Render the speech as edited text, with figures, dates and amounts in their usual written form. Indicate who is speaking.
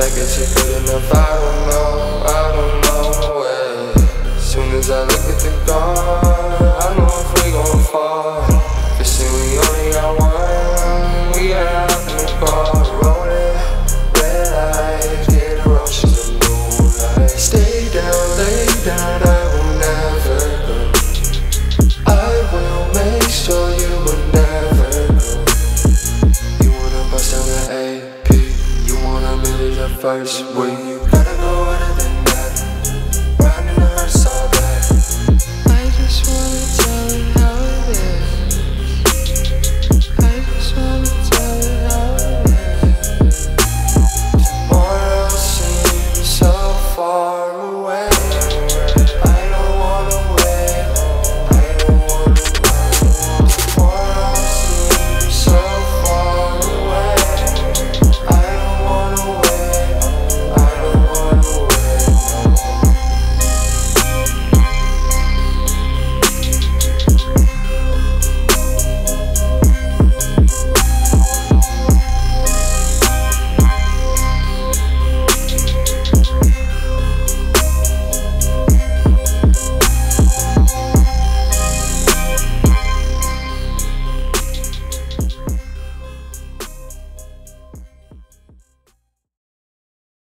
Speaker 1: I get you good enough? I don't know, yeah. Soon as I look at the gun, I know if we gon' fall. Fishing, we only got one. We got out in the car, rolling. Red lights, get the roaches of moonlight. Stay down, lay down, I will never go. I will make sure you will never go. You wanna bust down the AP, you wanna meet it at first. When you